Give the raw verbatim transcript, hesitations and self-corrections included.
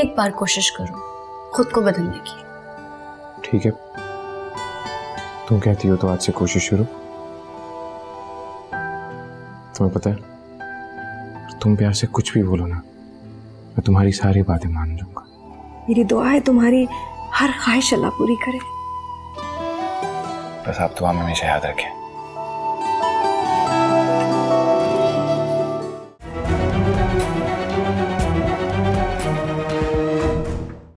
एक बार कोशिश करो खुद को बदलने की। ठीक है, तुम कहती हो तो आज से कोशिश शुरू। तुम्हें पता है, तुम प्यार से कुछ भी बोलो ना, मैं तुम्हारी सारी बातें मान लूंगा। मेरी दुआ है तुम्हारी हर ख्वाहिश अल्लाह पूरी करे। बस आप दुआ में हमेशा याद रखें।